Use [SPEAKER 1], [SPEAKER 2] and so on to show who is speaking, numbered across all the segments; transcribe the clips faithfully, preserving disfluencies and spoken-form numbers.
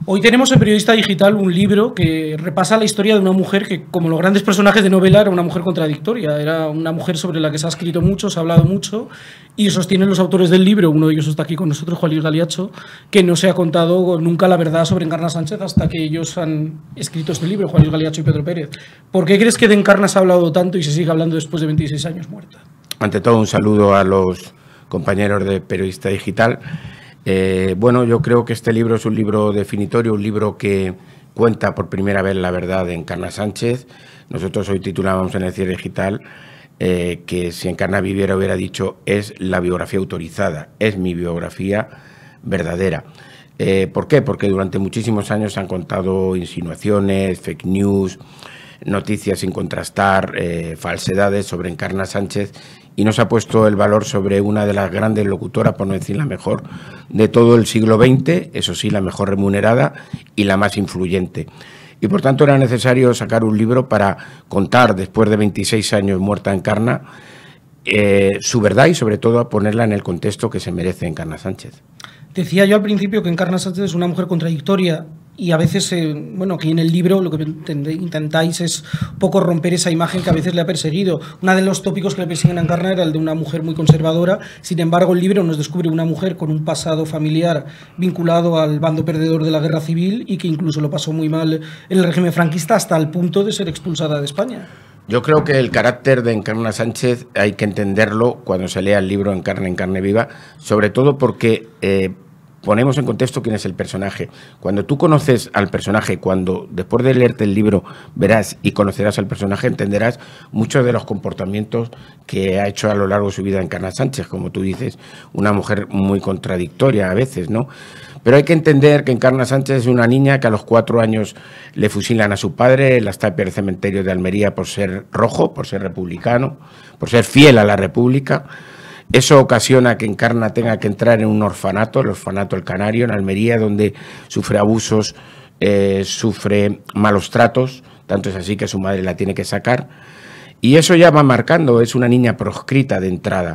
[SPEAKER 1] Hoy tenemos en Periodista Digital un libro que repasa la historia de una mujer que, como los grandes personajes de novela, era una mujer contradictoria. Era una mujer sobre la que se ha escrito mucho, se ha hablado mucho, y sostienen los autores del libro, uno de ellos está aquí con nosotros, Juan Luis Galiacho, que no se ha contado nunca la verdad sobre Encarna Sánchez hasta que ellos han escrito este libro, Juan Luis Galiacho y Pedro Pérez. ¿Por qué crees que de Encarna se ha hablado tanto y se sigue hablando después de veintiséis años muerta?
[SPEAKER 2] Ante todo, un saludo a los compañeros de Periodista Digital. Eh, bueno, yo creo que este libro es un libro definitorio, un libro que cuenta por primera vez la verdad de Encarna Sánchez. Nosotros hoy titulábamos en el Cierre Digital eh, que si Encarna viviera hubiera dicho es la biografía autorizada, es mi biografía verdadera. Eh, ¿Por qué? Porque durante muchísimos años se han contado insinuaciones, fake news, noticias sin contrastar, eh, falsedades sobre Encarna Sánchez, y nos ha puesto el valor sobre una de las grandes locutoras, por no decir la mejor, de todo el siglo veinte, eso sí, la mejor remunerada y la más influyente. Y por tanto era necesario sacar un libro para contar, después de veintiséis años muerta Encarna, eh, su verdad y sobre todo ponerla en el contexto que se merece Encarna Sánchez.
[SPEAKER 1] Decía yo al principio que Encarna Sánchez es una mujer contradictoria y a veces, eh, bueno, que en el libro lo que intentáis es un poco romper esa imagen que a veces le ha perseguido. Uno de los tópicos que le persiguen a Encarna era el de una mujer muy conservadora. Sin embargo, el libro nos descubre una mujer con un pasado familiar vinculado al bando perdedor de la guerra civil y que incluso lo pasó muy mal en el régimen franquista hasta el punto de ser expulsada de España.
[SPEAKER 2] Yo creo que el carácter de Encarna Sánchez hay que entenderlo cuando se lea el libro Encarna en carne viva, sobre todo porque eh, ponemos en contexto quién es el personaje. Cuando tú conoces al personaje, cuando después de leerte el libro verás y conocerás al personaje, entenderás muchos de los comportamientos que ha hecho a lo largo de su vida Encarna Sánchez, como tú dices, una mujer muy contradictoria a veces, ¿no? Pero hay que entender que Encarna Sánchez es una niña que a los cuatro años le fusilan a su padre en las tapias del cementerio de Almería por ser rojo, por ser republicano, por ser fiel a la República. Eso ocasiona que Encarna tenga que entrar en un orfanato, el orfanato El Canario, en Almería, donde sufre abusos, eh, sufre malos tratos, tanto es así que su madre la tiene que sacar. Y eso ya va marcando, es una niña proscrita de entrada.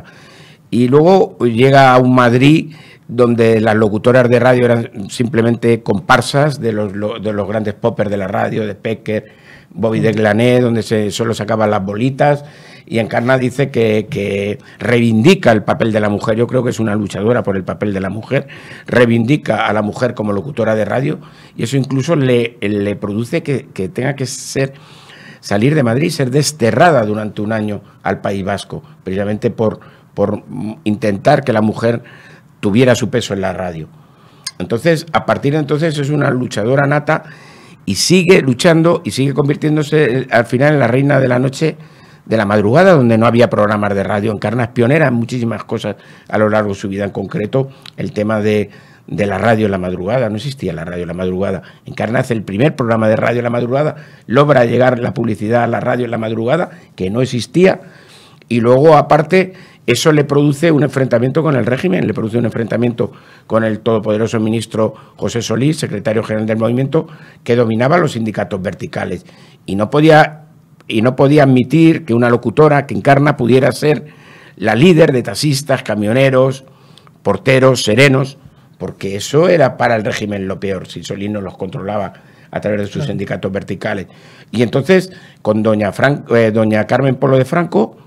[SPEAKER 2] Y luego llega a un Madrid donde las locutoras de radio eran simplemente comparsas de los, de los grandes poppers de la radio, de Pecker, Bobby de Glané, donde se solo sacaban las bolitas. Y Encarna dice que, que reivindica el papel de la mujer. Yo creo que es una luchadora por el papel de la mujer, reivindica a la mujer como locutora de radio, y eso incluso le, le produce que, que tenga que ser salir de Madrid, ser desterrada durante un año al País Vasco, precisamente por, por intentar que la mujer tuviera su peso en la radio. Entonces, a partir de entonces es una luchadora nata y sigue luchando y sigue convirtiéndose al final en la reina de la noche, de la madrugada, donde no había programas de radio. Encarna es pionera en muchísimas cosas a lo largo de su vida, en concreto el tema de, de la radio en la madrugada. No existía la radio en la madrugada. Encarna hace el primer programa de radio en la madrugada, logra llegar la publicidad a la radio en la madrugada, que no existía, y luego aparte eso le produce un enfrentamiento con el régimen, le produce un enfrentamiento con el todopoderoso ministro José Solís, secretario general del movimiento, que dominaba los sindicatos verticales y no podía y no podía admitir que una locutora, que Encarna, pudiera ser la líder de taxistas, camioneros, porteros, serenos, porque eso era para el régimen lo peor, si Solís no los controlaba a través de sus claro. sindicatos verticales. Y entonces, con doña, Fran, eh, doña Carmen Polo de Franco,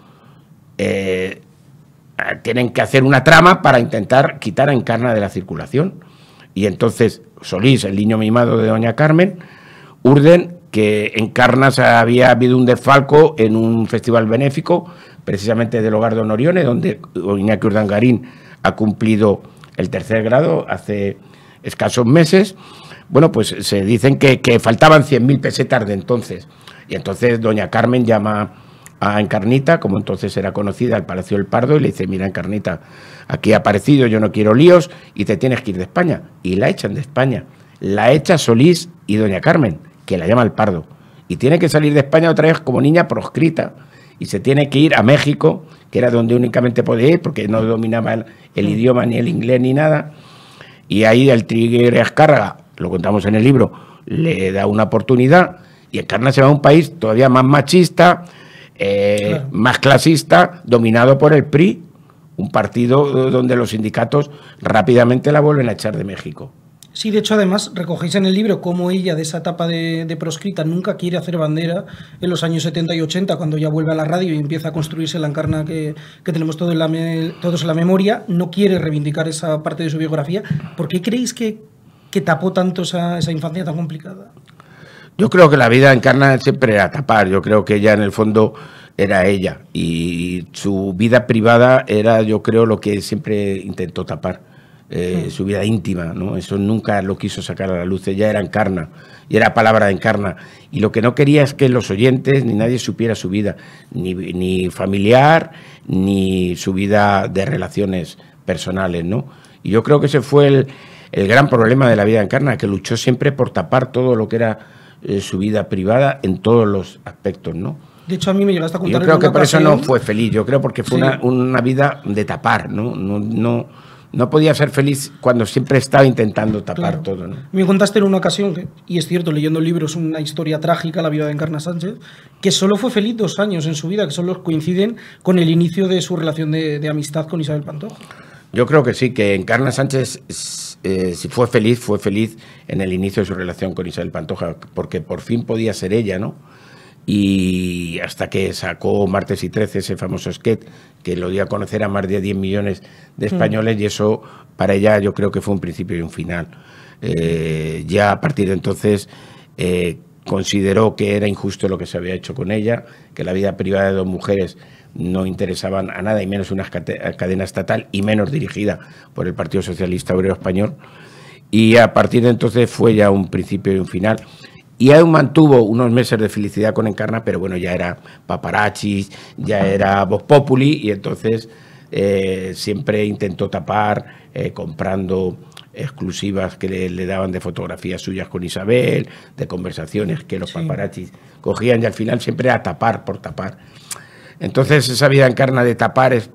[SPEAKER 2] eh, tienen que hacer una trama para intentar quitar a Encarna de la circulación. Y entonces Solís, el niño mimado de doña Carmen, urden que en Encarna había habido un desfalco en un festival benéfico, precisamente del Hogar Don Orione, donde Iñaki Urdangarín ha cumplido el tercer grado hace escasos meses. Bueno, pues se dicen que, que faltaban cien mil pesetas de entonces. Y entonces doña Carmen llama a Encarnita, como entonces era conocida, al Palacio del Pardo, y le dice: mira, Encarnita, aquí ha aparecido, yo no quiero líos y te tienes que ir de España. Y la echan de España. La echa Solís y doña Carmen, que la llama al Pardo, y tiene que salir de España otra vez como niña proscrita, y se tiene que ir a México, que era donde únicamente podía ir, porque no dominaba el, el idioma, ni el inglés, ni nada, y ahí el Tigre Azcárraga, lo contamos en el libro, le da una oportunidad, y Encarna se va a un país todavía más machista, eh, claro. más clasista, dominado por el P R I, un partido donde los sindicatos rápidamente la vuelven a echar de México.
[SPEAKER 1] Sí, de hecho, además, recogéis en el libro cómo ella, de esa etapa de, de proscrita, nunca quiere hacer bandera en los años setenta y ochenta, cuando ya vuelve a la radio y empieza a construirse la Encarna que, que tenemos todo en la me, todos en la memoria, no quiere reivindicar esa parte de su biografía. ¿Por qué creéis que, que tapó tanto esa, esa infancia tan complicada?
[SPEAKER 2] Yo creo que la vida de Encarna siempre era tapar. Yo creo que ella, en el fondo, era ella. Y su vida privada era, yo creo, lo que siempre intentó tapar. Eh, mm. Su vida íntima, ¿no? Eso nunca lo quiso sacar a la luz. Ella era Encarna, y era palabra de Encarna. Y lo que no quería es que los oyentes ni nadie supiera su vida, ni, ni familiar, ni su vida de relaciones personales, ¿no? Y yo creo que ese fue el, el gran problema de la vida de Encarna, que luchó siempre por tapar todo lo que era eh, su vida privada en todos los aspectos, ¿no?
[SPEAKER 1] De hecho, a mí me llegaste a contar.
[SPEAKER 2] Yo creo
[SPEAKER 1] en
[SPEAKER 2] que
[SPEAKER 1] una
[SPEAKER 2] por
[SPEAKER 1] ocasión...
[SPEAKER 2] eso no fue feliz. Yo creo porque fue sí. una, una vida de tapar, ¿no? No, no No podía ser feliz cuando siempre estaba intentando tapar claro. todo, ¿no?
[SPEAKER 1] Me contaste en una ocasión, que, y es cierto, leyendo el libro, es una historia trágica, la vida de Encarna Sánchez, que solo fue feliz dos años en su vida, que solo coinciden con el inicio de su relación de, de amistad con Isabel Pantoja.
[SPEAKER 2] Yo creo que sí, que Encarna Sánchez, eh, si fue feliz, fue feliz en el inicio de su relación con Isabel Pantoja, porque por fin podía ser ella, ¿no? Y hasta que sacó Martes y Trece, ese famoso sketch, que lo dio a conocer a más de diez millones de españoles, mm. y eso para ella yo creo que fue un principio y un final. Eh, ya a partir de entonces eh, consideró que era injusto lo que se había hecho con ella, que la vida privada de dos mujeres no interesaban a nada, y menos una cadena estatal, y menos dirigida por el Partido Socialista Obrero Español. Y a partir de entonces fue ya un principio y un final. Y aún mantuvo unos meses de felicidad con Encarna, pero bueno, ya era paparachis, ya era Vox Populi, y entonces eh, siempre intentó tapar eh, comprando exclusivas que le, le daban de fotografías suyas con Isabel, de conversaciones que los sí. paparachis cogían, y al final siempre a tapar por tapar. Entonces esa vida Encarna de tapar es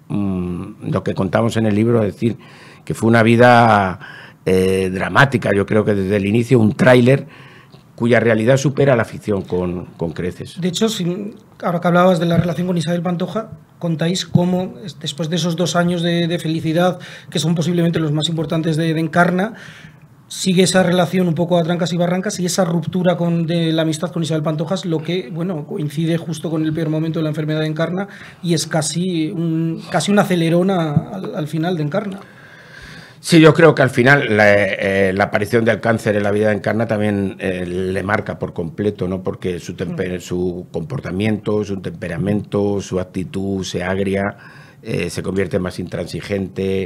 [SPEAKER 2] mmm, lo que contamos en el libro, es decir, que fue una vida eh, dramática. Yo creo que desde el inicio un tráiler cuya realidad supera la ficción con, con creces.
[SPEAKER 1] De hecho, si, ahora que hablabas de la relación con Isabel Pantoja, contáis cómo, después de esos dos años de, de felicidad, que son posiblemente los más importantes de, de Encarna, sigue esa relación un poco a trancas y barrancas, y esa ruptura con, de la amistad con Isabel Pantoja es lo que, bueno, coincide justo con el peor momento de la enfermedad de Encarna, y es casi un, casi una acelerona al, al final de Encarna.
[SPEAKER 2] Sí, yo creo que al final la, eh, la aparición del cáncer en la vida de Encarna también eh, le marca por completo, ¿no? Porque su, temper su comportamiento, su temperamento, su actitud se agria, eh, se convierte más intransigente,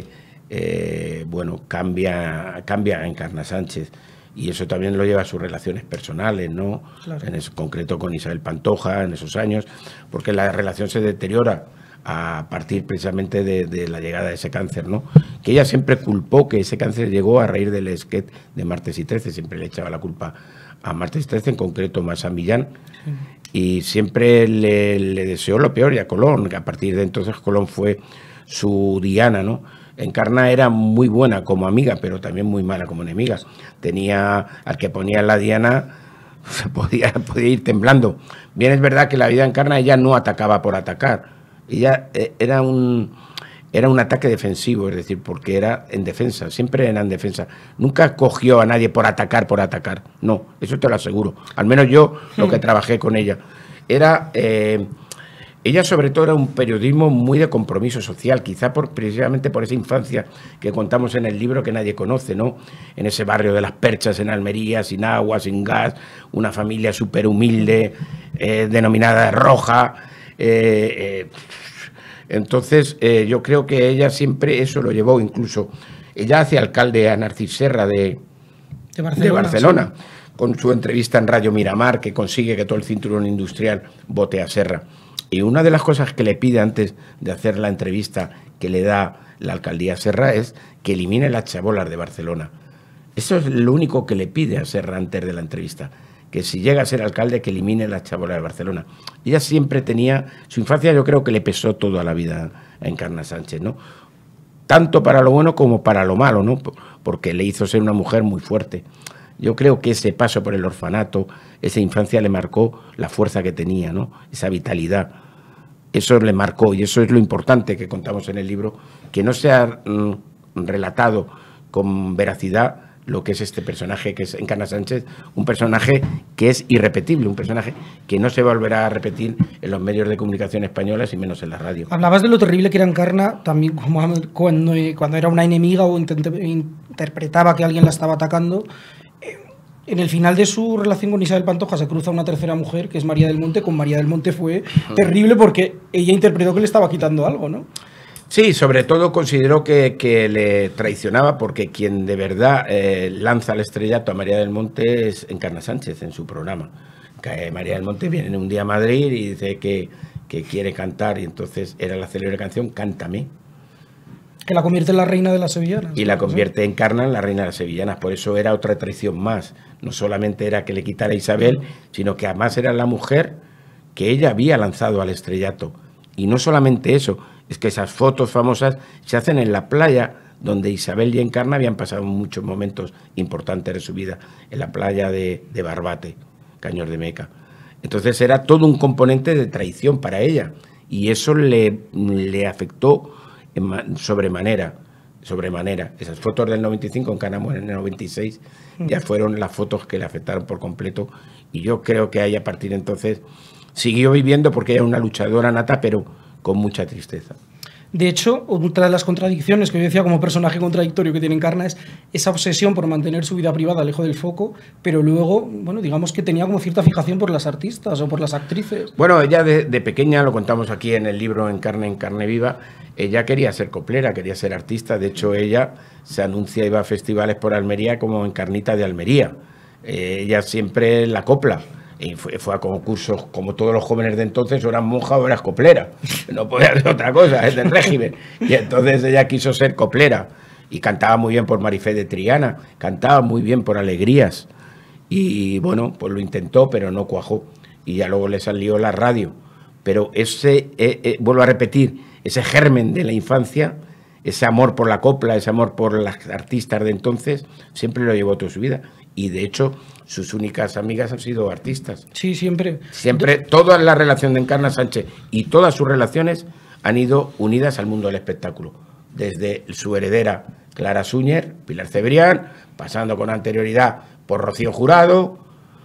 [SPEAKER 2] eh, bueno, cambia, cambia a Encarna Sánchez. Y eso también lo lleva a sus relaciones personales, ¿no? Claro. En eso, concreto con Isabel Pantoja en esos años, porque la relación se deteriora a partir precisamente de, de la llegada de ese cáncer, ¿no? Que ella siempre culpó que ese cáncer llegó a raíz del sketch de Martes y Trece, siempre le echaba la culpa a Martes y Trece, en concreto más a Millán, sí. y siempre le, le deseó lo peor, y a Colón, que a partir de entonces Colón fue su diana, ¿no? Encarna era muy buena como amiga, pero también muy mala como enemiga. Tenía al que ponía en la diana, podía, podía ir temblando. Bien, es verdad que la vida de Encarna ella no atacaba por atacar. Ella eh, era un era un ataque defensivo, es decir, porque era en defensa, siempre era en defensa. Nunca cogió a nadie por atacar, por atacar. No, eso te lo aseguro. Al menos yo, lo que trabajé con ella. Era, eh, ella sobre todo era un periodismo muy de compromiso social, quizá por, precisamente por esa infancia que contamos en el libro que nadie conoce, ¿no? En ese barrio de Las Perchas, en Almería, sin agua, sin gas, una familia súper humilde, eh, denominada Roja. Eh, eh, entonces eh, yo creo que ella siempre eso lo llevó, incluso ella hace alcalde a Narcís Serra de, de Barcelona, de Barcelona sí. con su entrevista en Radio Miramar, que consigue que todo el cinturón industrial vote a Serra. Y una de las cosas que le pide antes de hacer la entrevista que le da la alcaldía a Serra es que elimine las chabolas de Barcelona. Eso es lo único que le pide a Serra antes de la entrevista, que si llega a ser alcalde, que elimine las chabolas de Barcelona. Ella siempre tenía, su infancia yo creo que le pesó todo a la vida a Encarna Sánchez, ¿no? Tanto para lo bueno como para lo malo, ¿no? Porque le hizo ser una mujer muy fuerte. Yo creo que ese paso por el orfanato, esa infancia le marcó la fuerza que tenía, ¿no? Esa vitalidad. Eso le marcó, y eso es lo importante que contamos en el libro, que no se ha mm, relatado con veracidad lo que es este personaje que es Encarna Sánchez, un personaje que es irrepetible, un personaje que no se volverá a repetir en los medios de comunicación españolas y menos en la radio.
[SPEAKER 1] Hablabas de lo terrible que era Encarna, también como cuando, cuando era una enemiga o interpretaba que alguien la estaba atacando. En el final de su relación con Isabel Pantoja se cruza una tercera mujer, que es María del Monte. Con María del Monte fue terrible porque ella interpretó que le estaba quitando algo, ¿no?
[SPEAKER 2] Sí, sobre todo consideró que, que le traicionaba, porque quien de verdad eh, lanza el estrellato a María del Monte es Encarna Sánchez en su programa. Que María del Monte viene un día a Madrid y dice que, que quiere cantar, y entonces era la célebre canción Cántame.
[SPEAKER 1] Que la convierte en la reina de las sevillanas.
[SPEAKER 2] Y la convierte en Encarna en la reina de las sevillanas. Por eso era otra traición más. No solamente era que le quitara a Isabel, sino que además era la mujer que ella había lanzado al estrellato. Y no solamente eso, es que esas fotos famosas se hacen en la playa donde Isabel y Encarna habían pasado muchos momentos importantes de su vida, en la playa de, de Barbate, Caños de Meca. Entonces era todo un componente de traición para ella. Y eso le, le afectó en sobremanera, sobremanera. Esas fotos del noventa y cinco, Encarna muere en el noventa y seis, ya fueron las fotos que le afectaron por completo. Y yo creo que ahí a partir de entonces siguió viviendo, porque era una luchadora nata, pero con mucha tristeza.
[SPEAKER 1] De hecho, otra de las contradicciones que yo decía como personaje contradictorio que tiene Encarna es esa obsesión por mantener su vida privada lejos del foco, pero luego, bueno, digamos que tenía como cierta fijación por las artistas o por las actrices.
[SPEAKER 2] Bueno, ella de, de pequeña, lo contamos aquí en el libro En carne, en carne viva, ella quería ser coplera, quería ser artista. De hecho, ella se anuncia, iba a festivales por Almería como Encarnita de Almería. Eh, ella siempre la copla. Y fue, fue a concursos, como todos los jóvenes de entonces, o eras monja o eras coplera. No podía hacer otra cosa, es del régimen. Y entonces ella quiso ser coplera. Y cantaba muy bien por Marifé de Triana, cantaba muy bien por Alegrías. Y bueno, pues lo intentó, pero no cuajó. Y ya luego le salió la radio. Pero ese, eh, eh, vuelvo a repetir, ese germen de la infancia, ese amor por la copla, ese amor por las artistas de entonces, siempre lo llevó toda su vida. Y de hecho, sus únicas amigas han sido artistas.
[SPEAKER 1] Sí, siempre.
[SPEAKER 2] Siempre, toda la relación de Encarna Sánchez y todas sus relaciones han ido unidas al mundo del espectáculo. Desde su heredera, Clara Suñer, Pilar Cebrián, pasando con anterioridad por Rocío Jurado,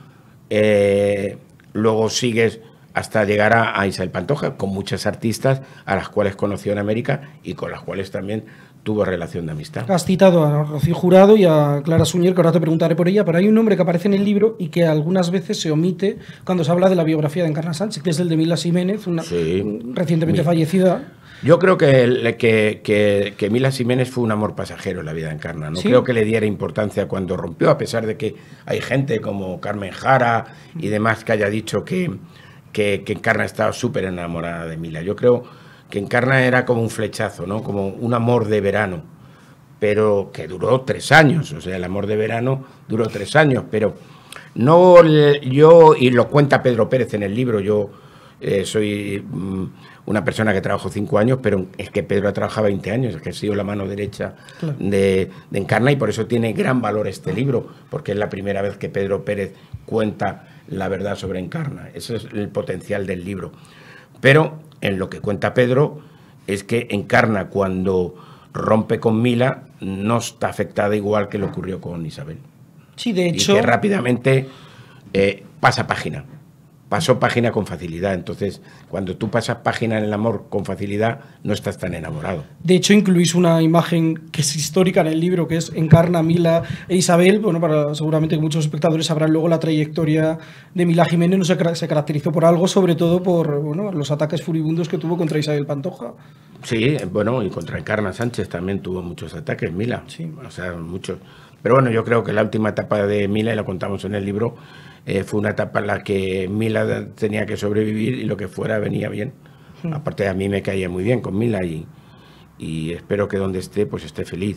[SPEAKER 2] eh, luego sigues hasta llegar a, a Isabel Pantoja, con muchas artistas a las cuales conoció en América y con las cuales también tuvo relación de amistad.
[SPEAKER 1] Has citado a Rocío Jurado y a Clara Suñer, que ahora te preguntaré por ella, pero hay un nombre que aparece en el libro y que algunas veces se omite cuando se habla de la biografía de Encarna Sánchez, que es el de Mila Ximénez, una
[SPEAKER 2] sí.
[SPEAKER 1] recientemente
[SPEAKER 2] Mi...
[SPEAKER 1] fallecida.
[SPEAKER 2] Yo creo que, que, que, que Mila Ximénez fue un amor pasajero en la vida de Encarna. No ¿Sí? creo que le diera importancia cuando rompió, a pesar de que hay gente como Carmen Jara y demás que haya dicho que, que, que Encarna estaba súper enamorada de Mila. Yo creo que Encarna era como un flechazo, ¿no? Como un amor de verano, pero que duró tres años. O sea, el amor de verano duró tres años, pero no yo, y lo cuenta Pedro Pérez en el libro, yo eh, soy mm, una persona que trabajó cinco años, pero es que Pedro ha trabajado veinte años, es que ha sido la mano derecha claro. de, de Encarna, y por eso tiene gran valor este libro, porque es la primera vez que Pedro Pérez cuenta la verdad sobre Encarna. Ese es el potencial del libro. Pero en lo que cuenta Pedro es que Encarna, cuando rompe con Mila, no está afectada igual que le ocurrió con Isabel.
[SPEAKER 1] Sí, de hecho.
[SPEAKER 2] Y que rápidamente eh, pasa página. Pasó página con facilidad. Entonces, cuando tú pasas página en el amor con facilidad, no estás tan enamorado.
[SPEAKER 1] De hecho, incluís una imagen que es histórica en el libro, que es Encarna, Mila e Isabel. Bueno, para seguramente que muchos espectadores sabrán luego la trayectoria de Mila Jiménez. No se, se caracterizó por algo, sobre todo por bueno, los ataques furibundos que tuvo contra Isabel Pantoja.
[SPEAKER 2] Sí, bueno, y contra Encarna Sánchez también tuvo muchos ataques, Mila.
[SPEAKER 1] Sí.
[SPEAKER 2] O sea, muchos. Pero bueno, yo creo que la última etapa de Mila, y la contamos en el libro, eh, fue una etapa en la que Mila tenía que sobrevivir y lo que fuera venía bien. Mm. Aparte, a mí me caía muy bien con Mila y, y espero que donde esté, pues esté feliz.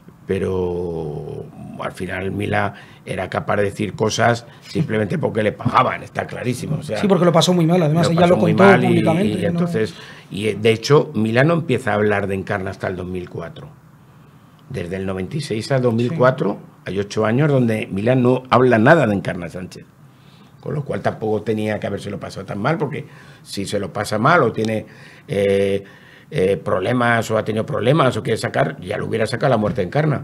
[SPEAKER 2] Pero al final Mila era capaz de decir cosas simplemente porque le pagaban, está clarísimo. O sea,
[SPEAKER 1] sí, porque lo pasó muy mal, además, ella lo contó públicamente.
[SPEAKER 2] Y, y, entonces, ¿no? y de hecho, Mila no empieza a hablar de Encarna hasta el dos mil cuatro. Desde el noventa y seis al dos mil cuatro sí. hay ocho años donde Mila no habla nada de Encarna Sánchez. Con lo cual tampoco tenía que habérselo pasado tan mal, porque si se lo pasa mal o tiene eh, eh, problemas o ha tenido problemas o quiere sacar, ya lo hubiera sacado la muerte de Encarna.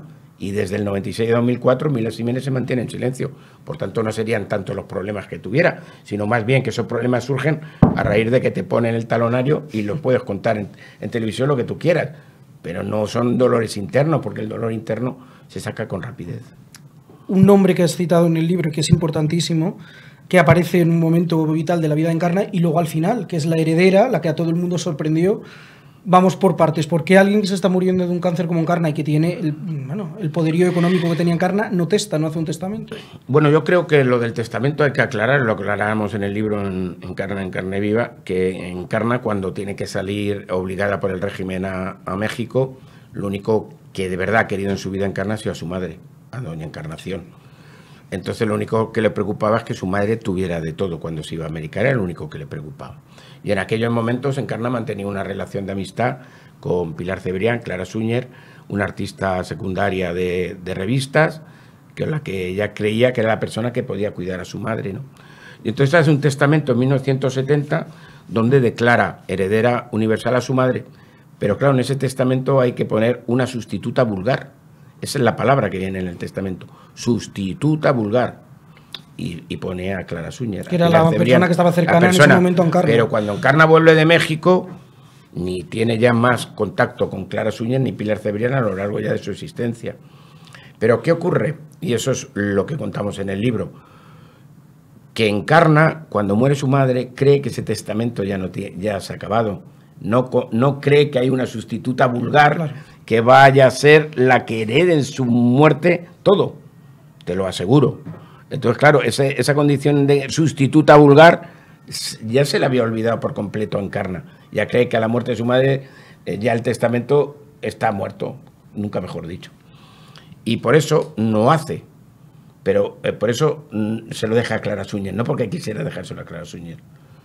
[SPEAKER 2] Y desde el noventa y seis a dos mil cuatro, Milas Jiménez se mantiene en silencio. Por tanto, no serían tanto los problemas que tuviera, sino más bien que esos problemas surgen a raíz de que te ponen el talonario y lo puedes contar en, en televisión lo que tú quieras. Pero no son dolores internos, porque el dolor interno se saca con rapidez.
[SPEAKER 1] Un nombre que has citado en el libro que es importantísimo, que aparece en un momento vital de la vida de Encarna y luego al final, que es la heredera, la que a todo el mundo sorprendió. Vamos por partes. ¿Por qué alguien que se está muriendo de un cáncer como Encarna y que tiene el, bueno, el poderío económico que tenía Encarna no testa, no hace un testamento?
[SPEAKER 2] Bueno, yo creo que lo del testamento hay que aclarar, lo aclaramos en el libro en Encarna en carne viva, que Encarna, cuando tiene que salir obligada por el régimen a, a México, lo único que de verdad ha querido en su vida Encarna ha sido a su madre, a doña Encarnación. Entonces lo único que le preocupaba es que su madre tuviera de todo cuando se iba a América, era lo único que le preocupaba. Y en aquellos momentos Encarna mantenía una relación de amistad con Pilar Cebrián, Clara Suñer, una artista secundaria de, de revistas, que la que ella creía que era la persona que podía cuidar a su madre, ¿no? Y entonces hace un testamento en mil novecientos setenta donde declara heredera universal a su madre, pero claro, en ese testamento hay que poner una sustituta vulgar. Esa es la palabra que viene en el testamento, sustituta vulgar. Y, y pone a Clara Suñer.
[SPEAKER 1] Que era la Cebrián, persona que estaba cercana persona, en ese momento a Encarna.
[SPEAKER 2] Pero cuando Encarna vuelve de México, ni tiene ya más contacto con Clara Suñer ni Pilar Cebrián a lo largo ya de su existencia. Pero ¿qué ocurre? Y eso es lo que contamos en el libro. Que Encarna, cuando muere su madre, cree que ese testamento ya, no tiene, ya se ha acabado. No, no cree que hay una sustituta vulgar, claro, que vaya a ser la que herede en su muerte todo. Te lo aseguro. Entonces, claro, ese, esa condición de sustituta vulgar ya se le había olvidado por completo a Encarna. Ya cree que a la muerte de su madre eh, ya el testamento está muerto, nunca mejor dicho. Y por eso no hace, pero eh, por eso mm, se lo deja a Clara Suñer, no porque quisiera dejárselo a Clara Suñer.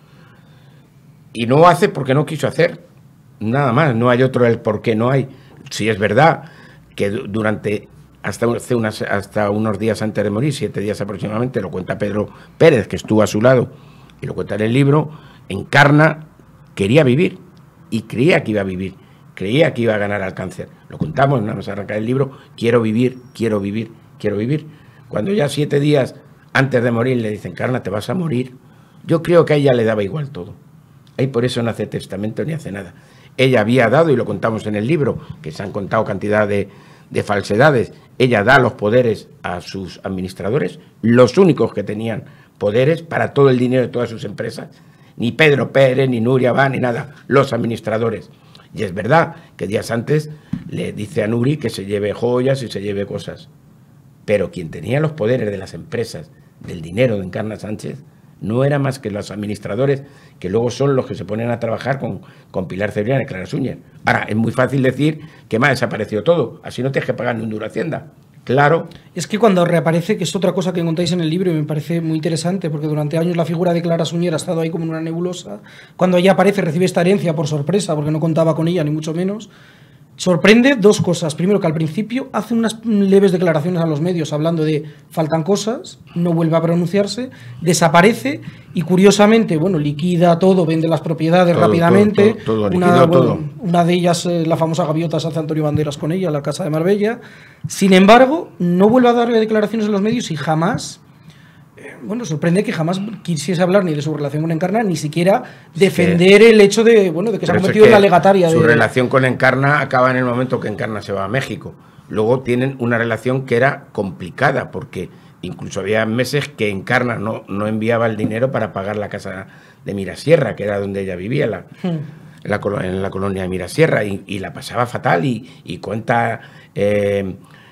[SPEAKER 2] Y no hace porque no quiso hacer, nada más, no hay otro el por qué no hay. Si es verdad que durante... Hasta, hace unas, hasta unos días antes de morir, siete días aproximadamente, lo cuenta Pedro Pérez, que estuvo a su lado, y lo cuenta en el libro, Encarna quería vivir, y creía que iba a vivir, creía que iba a ganar al cáncer. Lo contamos, nada más arrancar el libro, quiero vivir, quiero vivir, quiero vivir. Cuando ya siete días antes de morir le dicen, Encarna, te vas a morir, yo creo que a ella le daba igual todo. Ahí por eso no hace testamento ni hace nada. Ella había dado, y lo contamos en el libro, que se han contado cantidad de... de falsedades, ella da los poderes a sus administradores, los únicos que tenían poderes para todo el dinero de todas sus empresas, ni Pedro Pérez, ni Nuria Van, ni nada, los administradores. Y es verdad que días antes le dice a Nuri que se lleve joyas y se lleve cosas, pero quien tenía los poderes de las empresas, del dinero de Encarna Sánchez, no era más que los administradores, que luego son los que se ponen a trabajar con, con Pilar Cebrián y Clara Suñer. Ahora, es muy fácil decir que me ha desaparecido todo, así no tienes que pagar ni un duro a Hacienda. Claro.
[SPEAKER 1] Es que cuando reaparece, que es otra cosa que contáis en el libro y me parece muy interesante, porque durante años la figura de Clara Suñer ha estado ahí como en una nebulosa, cuando ella aparece recibe esta herencia por sorpresa, porque no contaba con ella, ni mucho menos. Sorprende dos cosas. Primero, que al principio hace unas leves declaraciones a los medios hablando de faltan cosas, no vuelve a pronunciarse, desaparece y curiosamente, bueno, liquida todo, vende las propiedades todo, rápidamente.
[SPEAKER 2] Todo, todo, todo,
[SPEAKER 1] una,
[SPEAKER 2] bueno,
[SPEAKER 1] todo. Una de ellas, eh, la famosa gaviota, se hace Antonio Banderas con ella, la Casa de Marbella. Sin embargo, no vuelve a darle declaraciones en los medios y jamás... Bueno, sorprende que jamás quisiese hablar ni de su relación con Encarna, ni siquiera defender el hecho de, bueno, de que se ha convertido en la legataria.
[SPEAKER 2] Su
[SPEAKER 1] de...
[SPEAKER 2] relación con Encarna acaba en el momento que Encarna se va a México. Luego tienen una relación que era complicada, porque incluso había meses que Encarna no, no enviaba el dinero para pagar la casa de Mirasierra, que era donde ella vivía, la, hmm. en, la, en la colonia de Mirasierra, y, y la pasaba fatal, y, y cuenta... Eh,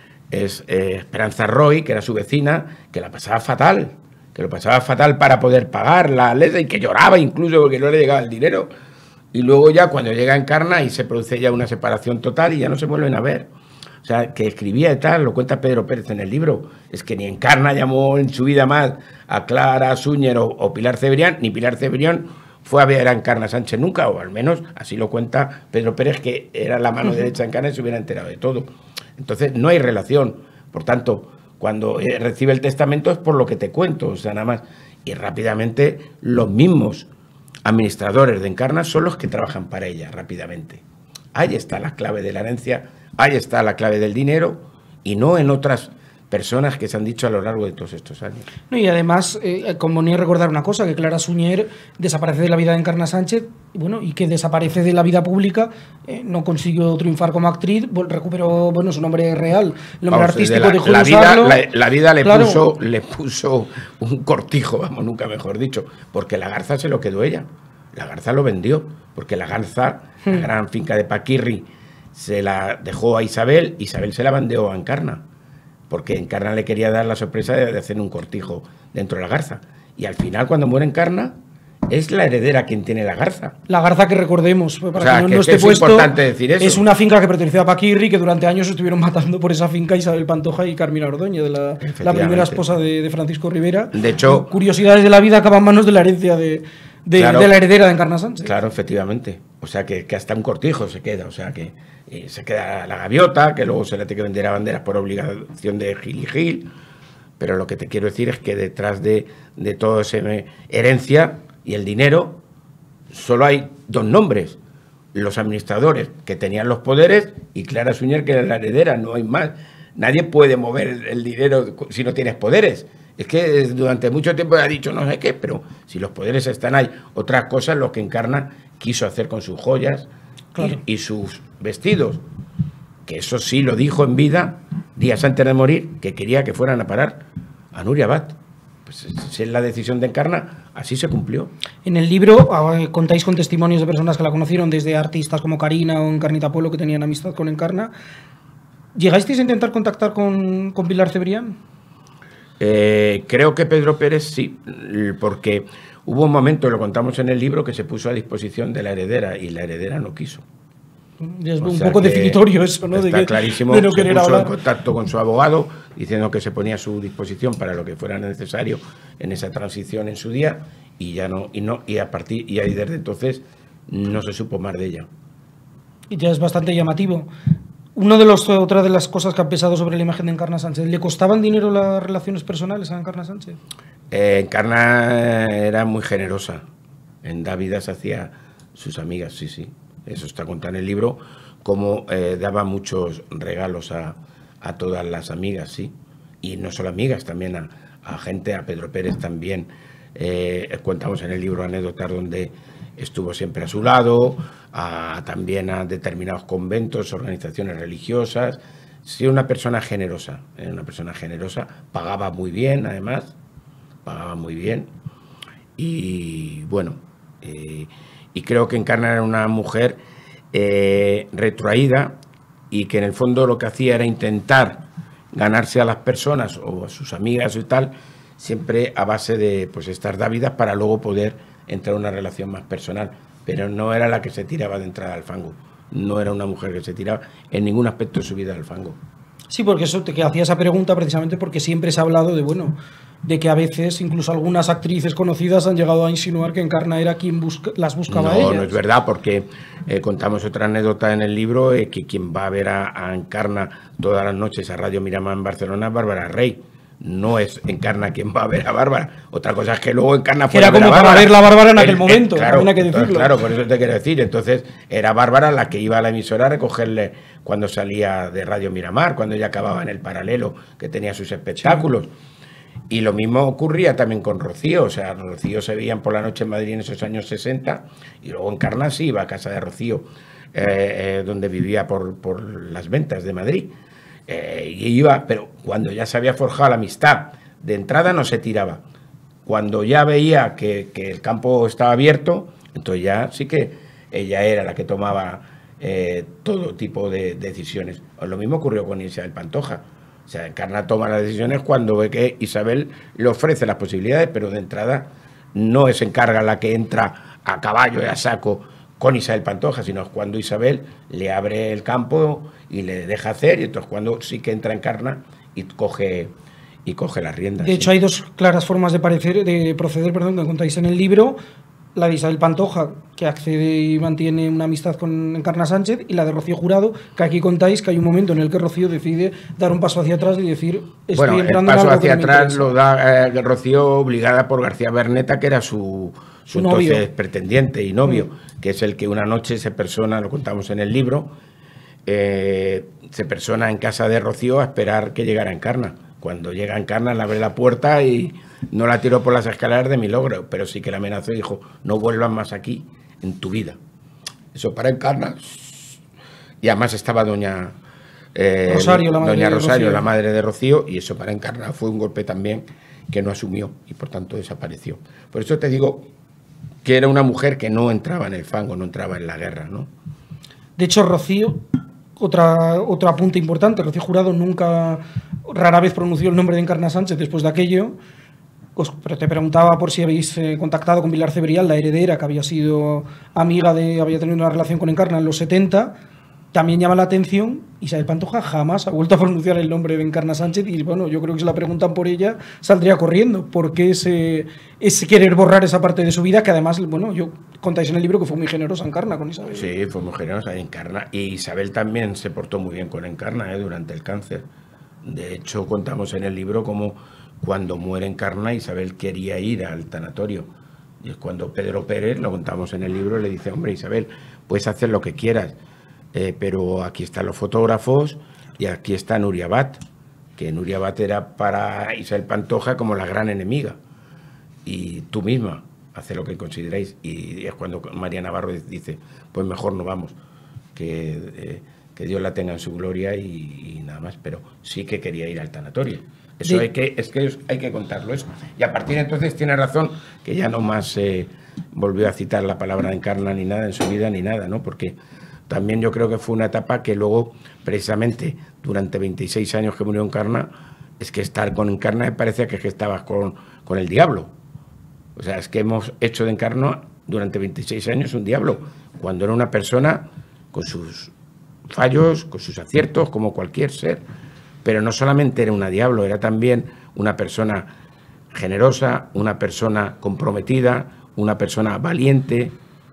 [SPEAKER 2] es eh, Esperanza Roy, que era su vecina, que la pasaba fatal, que lo pasaba fatal para poder pagar la letra y que lloraba incluso porque no le llegaba el dinero. Y luego ya cuando llega Encarna y se produce ya una separación total y ya no se vuelven a ver. O sea, que escribía y tal, lo cuenta Pedro Pérez en el libro, es que ni Encarna llamó en su vida más a Clara Suñer o, o Pilar Cebrián, ni Pilar Cebrián fue a ver a Encarna Sánchez nunca, o al menos así lo cuenta Pedro Pérez, que era la mano derecha de Encarna y se hubiera enterado de todo. Entonces no hay relación. Por tanto, cuando eh, recibe el testamento es por lo que te cuento, o sea, nada más. Y rápidamente los mismos administradores de Encarna son los que trabajan para ella, rápidamente. Ahí está la clave de la herencia, ahí está la clave del dinero, y no en otras personas que se han dicho a lo largo de todos estos años.
[SPEAKER 1] No, y además, eh, convenía recordar una cosa, que Clara Suñer desaparece de la vida de Encarna Sánchez, y bueno, y que desaparece de la vida pública, eh, no consiguió triunfar como actriz, recuperó, bueno, su nombre real, el nombre
[SPEAKER 2] Vamos,
[SPEAKER 1] artístico
[SPEAKER 2] de la,
[SPEAKER 1] dejó
[SPEAKER 2] la
[SPEAKER 1] de
[SPEAKER 2] vida,
[SPEAKER 1] usarlo.
[SPEAKER 2] la, la vida le,
[SPEAKER 1] Claro.
[SPEAKER 2] puso, le puso un cortijo, vamos, nunca mejor dicho, porque la Garza se lo quedó ella. La Garza lo vendió, porque la Garza, hmm. la gran finca de Paquirri, se la dejó a Isabel, Isabel se la vendió a Encarna, porque Encarna le quería dar la sorpresa de, de hacer un cortijo dentro de la Garza. Y al final, cuando muere Encarna, es la heredera quien tiene la Garza.
[SPEAKER 1] La Garza, que recordemos, para
[SPEAKER 2] o sea,
[SPEAKER 1] que no,
[SPEAKER 2] que
[SPEAKER 1] no esté
[SPEAKER 2] es
[SPEAKER 1] puesto,
[SPEAKER 2] importante decir eso.
[SPEAKER 1] Es una finca que pertenecía a Paquirri, que durante años estuvieron matando por esa finca Isabel Pantoja y Carmina Ordóñez, de la, la primera esposa de, de Francisco Rivera.
[SPEAKER 2] De hecho,
[SPEAKER 1] curiosidades de la vida acaban en manos de la herencia de, de, claro, de la heredera de Encarna Sánchez.
[SPEAKER 2] Claro, efectivamente. O sea, que, que hasta un cortijo se queda, o sea, que eh, se queda la gaviota, que luego se le tiene que vender a banderas por obligación de Gil y Gil. Pero lo que te quiero decir es que detrás de, de toda esa herencia y el dinero, solo hay dos nombres: los administradores, que tenían los poderes, y Clara Suñer, que era la heredera. No hay más. Nadie puede mover el, el dinero si no tienes poderes. Es que durante mucho tiempo ha dicho no sé qué, pero si los poderes están ahí. Otras cosas, lo que Encarna quiso hacer con sus joyas, claro, y, y sus vestidos, que eso sí lo dijo en vida, días antes de morir, que quería que fueran a parar a Nuria Abad. Pues si es la decisión de Encarna, así se cumplió.
[SPEAKER 1] En el libro eh, contáis con testimonios de personas que la conocieron, desde artistas como Karina o Encarnita Polo, que tenían amistad con Encarna. ¿Llegasteis a intentar contactar con, con Pilar Cebrián?
[SPEAKER 2] Eh, creo que Pedro Pérez sí, porque hubo un momento, lo contamos en el libro, que se puso a disposición de la heredera y la heredera no quiso.
[SPEAKER 1] Es un poco definitorio eso, ¿no?
[SPEAKER 2] Está
[SPEAKER 1] de que,
[SPEAKER 2] clarísimo,
[SPEAKER 1] de no
[SPEAKER 2] se
[SPEAKER 1] querer
[SPEAKER 2] puso
[SPEAKER 1] hablar.
[SPEAKER 2] en contacto con su abogado diciendo que se ponía a su disposición para lo que fuera necesario en esa transición en su día, y ya no, y no, y a partir, y ahí desde entonces no se supo más de ella.
[SPEAKER 1] Y ya es bastante llamativo. Uno de los, otra de las cosas que ha pesado sobre la imagen de Encarna Sánchez, ¿le costaban dinero las relaciones personales a Encarna Sánchez?
[SPEAKER 2] Eh, Encarna era muy generosa, en Dávidas hacía sus amigas, sí, sí. Eso está contado en el libro, como eh, daba muchos regalos a, a todas las amigas, sí. Y no solo amigas, también a, a gente, a Pedro Pérez también. Eh, contamos en el libro anécdotas donde estuvo siempre a su lado, a, también a determinados conventos, organizaciones religiosas. Sí, una persona generosa, era una persona generosa, pagaba muy bien, además, pagaba muy bien. Y bueno, eh, y creo que Encarna era una mujer eh, retroaída, y que en el fondo lo que hacía era intentar ganarse a las personas o a sus amigas y tal, siempre a base de pues estar dávidas para luego poder entrar en una relación más personal. Pero no era la que se tiraba de entrada al fango. No era una mujer que se tiraba en ningún aspecto de su vida al fango.
[SPEAKER 1] Sí, porque eso te que hacía esa pregunta precisamente porque siempre se ha hablado de, bueno, de que a veces incluso algunas actrices conocidas han llegado a insinuar que Encarna era quien busca, las buscaba
[SPEAKER 2] no,
[SPEAKER 1] a ellas.
[SPEAKER 2] No es verdad, porque eh, contamos otra anécdota en el libro, eh, que quien va a ver a, a Encarna todas las noches a Radio Miramar en Barcelona es Bárbara Rey. No es Encarna quien va a ver a Bárbara. Otra cosa es que luego Encarna
[SPEAKER 1] fue a ver a Bárbara. Para ver la Bárbara en aquel el, momento,
[SPEAKER 2] el, claro,
[SPEAKER 1] hay que decirlo.
[SPEAKER 2] Claro, por eso te quiero decir. Entonces era Bárbara la que iba a la emisora a recogerle cuando salía de Radio Miramar, cuando ella acababa en el Paralelo, que tenía sus espectáculos. Sí. Y lo mismo ocurría también con Rocío. O sea, Rocío se veían por la noche en Madrid en esos años sesenta, y luego Encarna sí iba a casa de Rocío, eh, eh, donde vivía por, por las Ventas de Madrid. Eh, y iba, pero cuando ya se había forjado la amistad, de entrada no se tiraba. Cuando ya veía que, que el campo estaba abierto, entonces ya sí que ella era la que tomaba eh, todo tipo de decisiones. Lo mismo ocurrió con Isabel Pantoja. O sea, Encarna toma las decisiones cuando ve que Isabel le ofrece las posibilidades, pero de entrada no es Encarna la que entra a caballo y a saco con Isabel Pantoja, sino cuando Isabel le abre el campo y le deja hacer, y entonces cuando sí que entra Encarna y coge, y coge las riendas.
[SPEAKER 1] De hecho, sí. Hay dos claras formas de, parecer, de proceder, perdón, que contáis en el libro: la de Isabel Pantoja, que accede y mantiene una amistad con Encarna Sánchez, y la de Rocío Jurado, que aquí contáis que hay un momento en el que Rocío decide dar un paso hacia atrás y decir, estoy
[SPEAKER 2] bueno,
[SPEAKER 1] entrando
[SPEAKER 2] el paso
[SPEAKER 1] en algo
[SPEAKER 2] hacia
[SPEAKER 1] que no
[SPEAKER 2] atrás lo da eh, Rocío, obligada por García Berneta, que era su, su entonces pretendiente y novio, mm. que es el que una noche se persona, lo contamos en el libro, eh, se persona en casa de Rocío a esperar que llegara Encarna. Cuando llega Encarna, le abre la puerta y no la tiró por las escaleras de Milagro, pero sí que la amenazó y dijo, no vuelvas más aquí en tu vida. Eso para Encarna. Y además estaba doña eh,
[SPEAKER 1] Rosario, la madre
[SPEAKER 2] doña
[SPEAKER 1] de
[SPEAKER 2] Rosario,
[SPEAKER 1] Rocío.
[SPEAKER 2] la madre de Rocío, y eso para Encarna fue un golpe también que no asumió y por tanto desapareció. Por eso te digo que era una mujer que no entraba en el fango, no entraba en la guerra, ¿no?
[SPEAKER 1] De hecho, Rocío, otra, otro apunte importante, Rocío Jurado nunca, rara vez pronunció el nombre de Encarna Sánchez después de aquello. Pues, pero te preguntaba por si habéis eh, contactado con Pilar Cebrián, la heredera, que había sido amiga de, había tenido una relación con Encarna en los setenta. También llama la atención, Isabel Pantoja jamás ha vuelto a pronunciar el nombre de Encarna Sánchez y bueno, yo creo que si la preguntan por ella, saldría corriendo, porque ese, ese querer borrar esa parte de su vida, que además, bueno, yo contáis en el libro que fue muy generosa Encarna con Isabel.
[SPEAKER 2] Sí, fue muy generosa Encarna, y Isabel también se portó muy bien con Encarna eh, durante el cáncer. De hecho, contamos en el libro como cuando muere Encarna, Isabel quería ir al tanatorio. Y es cuando Pedro Pérez, lo contamos en el libro, le dice, hombre, Isabel, puedes hacer lo que quieras, eh, pero aquí están los fotógrafos y aquí está Nuria Abad, que Nuria Abad era para Isabel Pantoja como la gran enemiga. Y tú misma, hace lo que consideréis. Y es cuando María Navarro dice, pues mejor no vamos, que, eh, que Dios la tenga en su gloria y, y nada más. Pero sí que quería ir al tanatorio. Eso sí. hay que, es que hay que contarlo eso. Y a partir de entonces tiene razón que ya no más eh, volvió a citar la palabra Encarna ni nada en su vida ni nada, ¿no? Porque también yo creo que fue una etapa que luego, precisamente, durante veintiséis años que murió Encarna, es que estar con Encarna me parecía que, es que estabas con, con el diablo. O sea, es que hemos hecho de Encarna durante veintiséis años un diablo, cuando era una persona con sus fallos, con sus aciertos, como cualquier ser. Pero no solamente era una diablo, era también una persona generosa, una persona comprometida, una persona valiente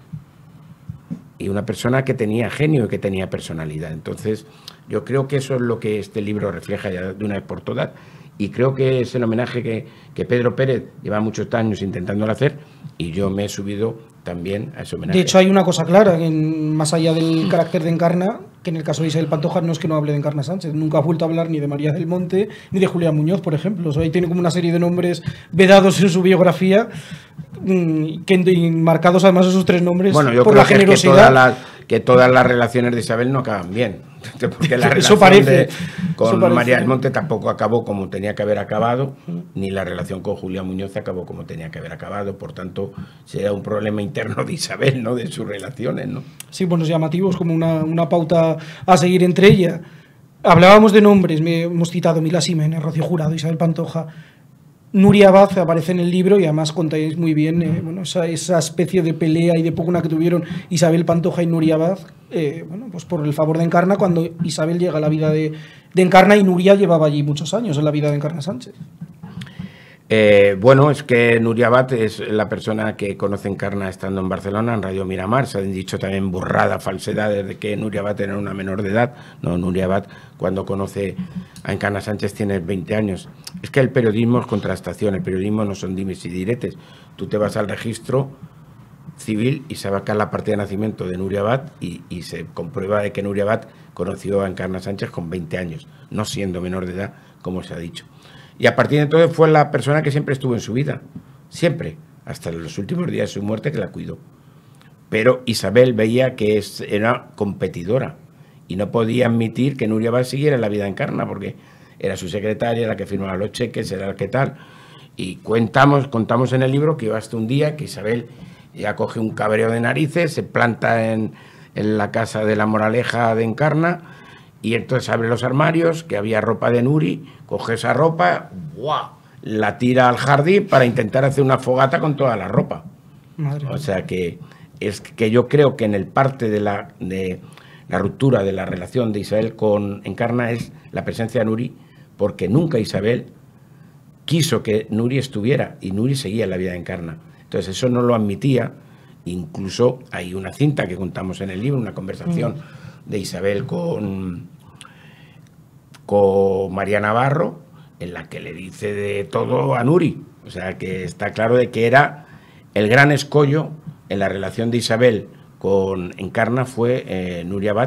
[SPEAKER 2] y una persona que tenía genio y que tenía personalidad. Entonces, yo creo que eso es lo que este libro refleja ya de una vez por todas, y creo que es el homenaje que, que Pedro Pérez lleva muchos años intentándolo hacer, y yo me he subido también a ese homenaje.
[SPEAKER 1] De hecho, hay una cosa clara, que en, más allá del carácter de Encarna, que en el caso de Isabel Pantoja no es que no hable de Encarna Sánchez, nunca ha vuelto a hablar ni de María del Monte ni de Julián Muñoz, por ejemplo. O sea, ahí tiene como una serie de nombres vedados en su biografía, que marcados además esos tres nombres
[SPEAKER 2] bueno, yo
[SPEAKER 1] por
[SPEAKER 2] creo
[SPEAKER 1] la
[SPEAKER 2] que
[SPEAKER 1] generosidad.
[SPEAKER 2] Es que, todas las, que todas las relaciones de Isabel no acaban bien. Porque la
[SPEAKER 1] eso
[SPEAKER 2] relación
[SPEAKER 1] parece,
[SPEAKER 2] de, con
[SPEAKER 1] eso parece.
[SPEAKER 2] María del Monte tampoco acabó como tenía que haber acabado, ni la relación con Julián Muñoz acabó como tenía que haber acabado. Por tanto, será un problema interno de Isabel, ¿no? De sus relaciones, ¿no?
[SPEAKER 1] Sí, buenos llamativos, como una, una pauta a seguir entre ella. Hablábamos de nombres, me, hemos citado Mila Ximénez, Rocío Jurado, Isabel Pantoja. Nuria Abad aparece en el libro y además contáis muy bien eh, bueno, esa, esa especie de pelea y de pugna que tuvieron Isabel Pantoja y Nuria Abad, eh, bueno, pues por el favor de Encarna, cuando Isabel llega a la vida de, de Encarna, y Nuria llevaba allí muchos años en la vida de Encarna Sánchez.
[SPEAKER 2] Eh, bueno, es que Nuria Abad es la persona que conoce Encarna estando en Barcelona, en Radio Miramar. Se han dicho también burradas, falsedades de que Nuria Abad era una menor de edad. No, Nuria Abad, cuando conoce a Encarna Sánchez, tiene veinte años. Es que el periodismo es contrastación, el periodismo no son dimes y diretes. Tú te vas al registro civil y se va a sacar la partida de nacimiento de Nuria Abad y, y se comprueba de que Nuria Abad conoció a Encarna Sánchez con veinte años, no siendo menor de edad, como se ha dicho. Y a partir de entonces fue la persona que siempre estuvo en su vida, siempre, hasta los últimos días de su muerte, que la cuidó. Pero Isabel veía que es, era competidora y no podía admitir que Nuria Abad siguiera en la vida de Encarna, porque era su secretaria, la que firmaba los cheques, era la que tal. Y contamos, contamos en el libro que iba hasta un día que Isabel ya coge un cabreo de narices, se planta en, en la casa de la Moraleja de Encarna, y entonces abre los armarios, que había ropa de Nuri, coge esa ropa, ¡buah!, la tira al jardín para intentar hacer una fogata con toda la ropa. Madre o sea que es que yo creo que en el parte de la, de la ruptura de la relación de Isabel con Encarna es la presencia de Nuri, porque nunca Isabel quiso que Nuri estuviera, y Nuri seguía en la vida de Encarna. Entonces eso no lo admitía. Incluso hay una cinta que contamos en el libro, una conversación mm. de Isabel con, con María Navarro, en la que le dice de todo a Nuri. O sea que está claro de que era el gran escollo en la relación de Isabel con Encarna fue eh, Nuria Abad,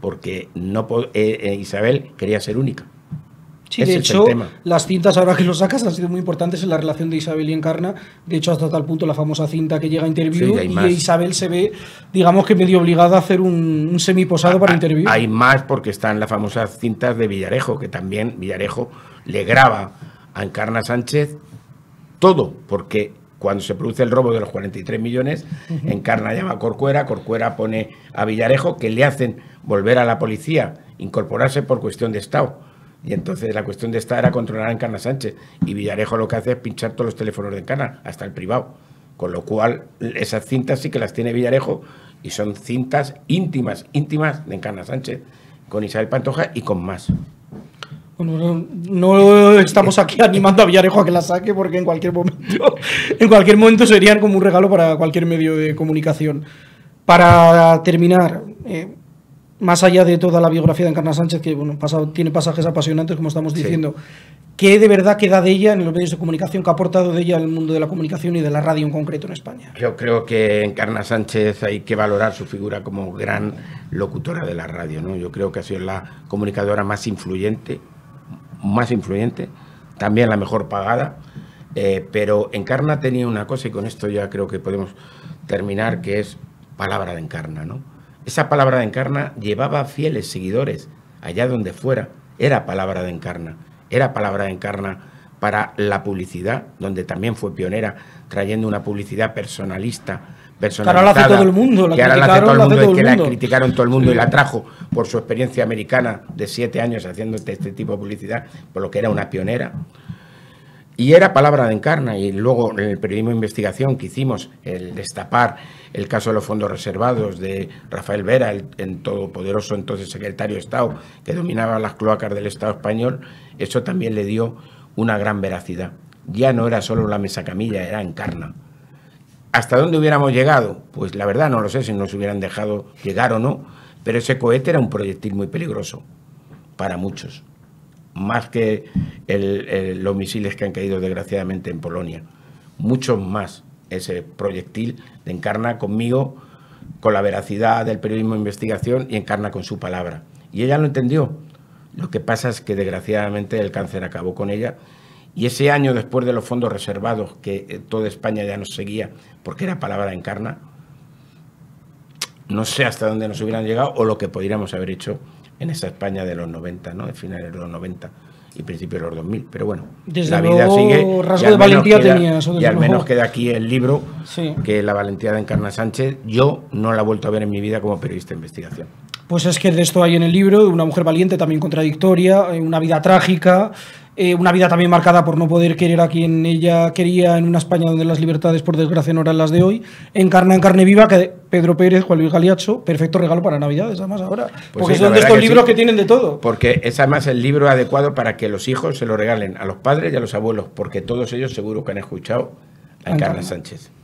[SPEAKER 2] porque no eh, eh, Isabel quería ser única.
[SPEAKER 1] Sí, de hecho, las cintas, ahora que lo sacas, han sido muy importantes en la relación de Isabel y Encarna. De hecho, hasta tal punto la famosa cinta que llega a Interview, sí, y más. Isabel se ve, digamos que medio obligada a hacer un, un semiposado ah, para Interview.
[SPEAKER 2] Hay más porque están las famosas cintas de Villarejo, que también Villarejo le graba a Encarna Sánchez todo, porque cuando se produce el robo de los cuarenta y tres millones, uh-huh. Encarna llama a Corcuera, Corcuera pone a Villarejo, que le hacen volver a la policía, incorporarse por cuestión de Estado. Y entonces la cuestión de esta era controlar a Encarna Sánchez. Y Villarejo lo que hace es pinchar todos los teléfonos de Encarna, hasta el privado. Con lo cual, esas cintas sí que las tiene Villarejo y son cintas íntimas, íntimas de Encarna Sánchez, con Isabel Pantoja y con más.
[SPEAKER 1] Bueno, no, no estamos aquí animando a Villarejo a que la saque, porque en cualquier momento, en cualquier momento serían como un regalo para cualquier medio de comunicación. Para terminar, eh, más allá de toda la biografía de Encarna Sánchez, que bueno, pasado, tiene pasajes apasionantes, como estamos diciendo, sí. ¿Qué de verdad queda de ella en los medios de comunicación? ¿Qué ha aportado de ella al mundo de la comunicación y de la radio en concreto en España?
[SPEAKER 2] Yo creo que Encarna Sánchez hay que valorar su figura como gran locutora de la radio, ¿no? Yo creo que ha sido la comunicadora más influyente, más influyente, también la mejor pagada, eh, pero Encarna tenía una cosa, y con esto ya creo que podemos terminar, que es palabra de Encarna, ¿no? Esa palabra de Encarna llevaba fieles seguidores allá donde fuera. Era palabra de Encarna. Era palabra de Encarna para la publicidad, donde también fue pionera, trayendo una publicidad personalista, personalizada.
[SPEAKER 1] Que ahora la hace todo el mundo. La
[SPEAKER 2] que ahora la hace todo el mundo, y que la criticaron todo el mundo, y la trajo por su experiencia americana de siete años haciendo este, este tipo de publicidad, por lo que era una pionera. Y era palabra de Encarna. Y luego en el periodismo de investigación que hicimos, el destapar el caso de los fondos reservados de Rafael Vera, el, el todopoderoso entonces secretario de Estado que dominaba las cloacas del Estado español, eso también le dio una gran veracidad. Ya no era solo la mesa camilla, era Encarna. ¿Hasta dónde hubiéramos llegado? Pues la verdad no lo sé si nos hubieran dejado llegar o no, pero ese cohete era un proyectil muy peligroso para muchos. Más que el, el, los misiles que han caído desgraciadamente en Polonia. Muchos más. Ese proyectil de Encarna conmigo, con la veracidad del periodismo de investigación, y Encarna con su palabra. Y ella lo entendió. Lo que pasa es que desgraciadamente el cáncer acabó con ella. Y ese año después de los fondos reservados, que toda España ya nos seguía porque era palabra de Encarna, no sé hasta dónde nos hubieran llegado o lo que podríamos haber hecho en esa España de los noventa, ¿no? De finales de los noventa y principios de los dos mil. Pero bueno,
[SPEAKER 1] desde
[SPEAKER 2] la vida
[SPEAKER 1] luego,
[SPEAKER 2] sigue.
[SPEAKER 1] Rasgo de valentía
[SPEAKER 2] queda,
[SPEAKER 1] tenía eso.
[SPEAKER 2] Y al menos
[SPEAKER 1] luego.
[SPEAKER 2] queda aquí el libro,
[SPEAKER 1] sí.
[SPEAKER 2] Que la valentía de Encarna Sánchez, yo no la he vuelto a ver en mi vida como periodista de investigación.
[SPEAKER 1] Pues es que de esto hay en el libro, de una mujer valiente, también contradictoria, una vida trágica, eh, una vida también marcada por no poder querer a quien ella quería en una España donde las libertades, por desgracia, no eran las de hoy. Encarna en carne viva, que Pedro Pérez, Juan Luis Galiacho, perfecto regalo para Navidades, además ahora. Pues porque sí, son de estos libros que, sí, que tienen de todo.
[SPEAKER 2] Porque es además el libro adecuado para que los hijos se lo regalen a los padres y a los abuelos, porque todos ellos seguro que han escuchado a Encarna Sánchez.